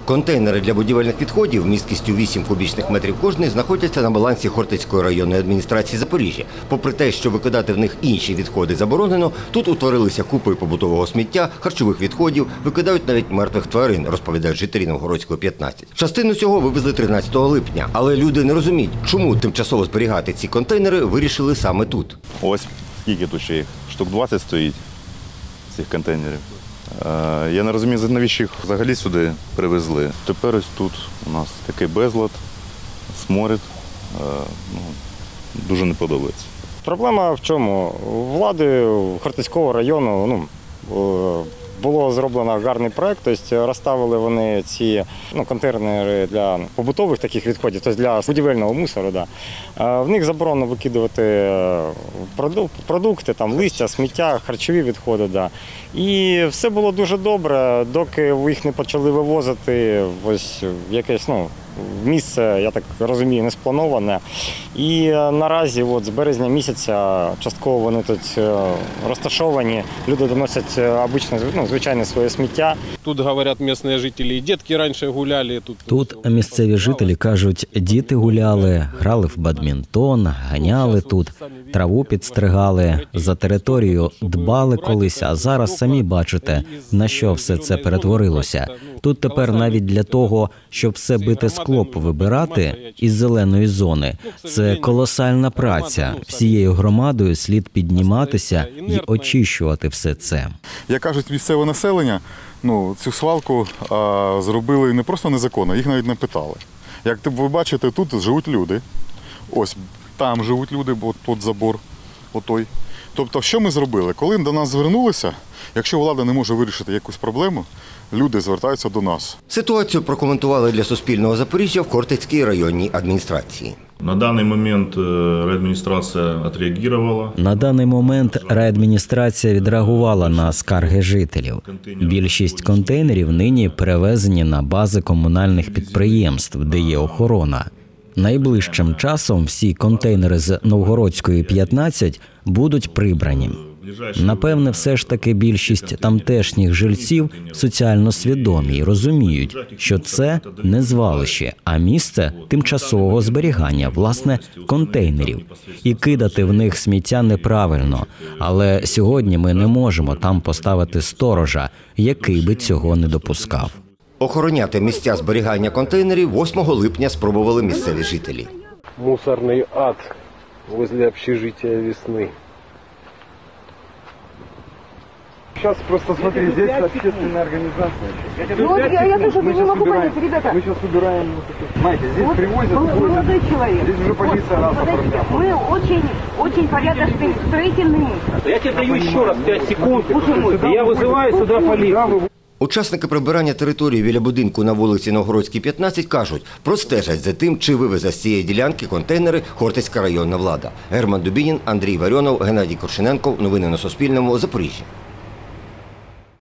Контейнери для будівельних відходів місткістю 8 кубічних метрів кожний знаходяться на балансі Хортицької районної адміністрації Запоріжжя. Попри те, що викидати в них інші відходи заборонено, тут утворилися купи побутового сміття, харчових відходів, викидають навіть мертвих тварин, розповідають жителі Новгородського 15. Частину цього вивезли 13 липня, але люди не розуміють, чому тимчасово зберігати ці контейнери вирішили саме тут. Ось скільки тут ще їх? Штук 20 стоїть цих контейнерів. Я не розумію, навіщо їх взагалі сюди привезли. Тепер ось тут у нас такий безлад, сморід, дуже не подобається. Проблема в чому? Влади Хортицького району було зроблено гарний проєкт, тобто розставили вони ці контейнери для побутових таких відходів, тобто для будівельного мусору. Да. В них заборонено викидувати продукти, там, листя, сміття, харчові відходи. Да. І все було дуже добре, доки їх не почали вивозити ось в якесь місце, я так розумію, не сплановане. І наразі з березня місяця частково вони тут розташовані, люди доносять звичайне своє сміття. Тут, говорять місцеві жителі, дітки раніше гуляли. Тут місцеві жителі кажуть, діти гуляли, грали в бадмінтон, ганяли тут, траву підстригали, за територію дбали колись, а зараз самі бачите, на що все це перетворилося. Тут тепер навіть для того, щоб все бите скло повибирати із зеленої зони, це колосальна праця. Всією громадою слід підніматися і очищувати все це. Як кажуть місцеве населення, цю свалку зробили не просто незаконно, їх навіть не питали. Як ви бачите, тут живуть люди, ось там живуть люди, бо тут забор, отой. Тобто, що ми зробили? Коли до нас звернулися, якщо влада не може вирішити якусь проблему, люди звертаються до нас. Ситуацію прокоментували для Суспільного Запоріжжя в Хортицькій районній адміністрації. На даний момент райадміністрація відреагувала. На даний момент райадміністрація відреагувала на скарги жителів. Більшість контейнерів нині перевезені на бази комунальних підприємств, де є охорона. Найближчим часом всі контейнери з Новгородської 15 будуть прибрані. Напевне, все ж таки більшість тамтешніх жильців соціально свідомі і розуміють, що це не звалище, а місце тимчасового зберігання, власне, контейнерів. І кидати в них сміття неправильно. Але сьогодні ми не можемо там поставити сторожа, який би цього не допускав. Охороняти місця зберігання контейнерів 8 липня спробували місцеві жителі. Мусорний ад возле общежиття «Весни». Сейчас просто смотри, здесь общественная организация. Я тоже не могу понять, ребята. Мы сейчас убираем, знаете, здесь привозят. Молодой человек. Здесь уже полиция раз оформляет. Мы очень порядочный строительный мусор. Я тебе даю еще раз 5 секунд, и я вызываю сюда полицию. Учасники прибирання території біля будинку на вулиці Новгородській, 15 кажуть, простежать за тим, чи вивезе з цієї ділянки контейнери Хортицька районна влада. Герман Дубінін, Андрій Варіонов, Геннадій Коршененков. Новини на Суспільному. Запоріжжя.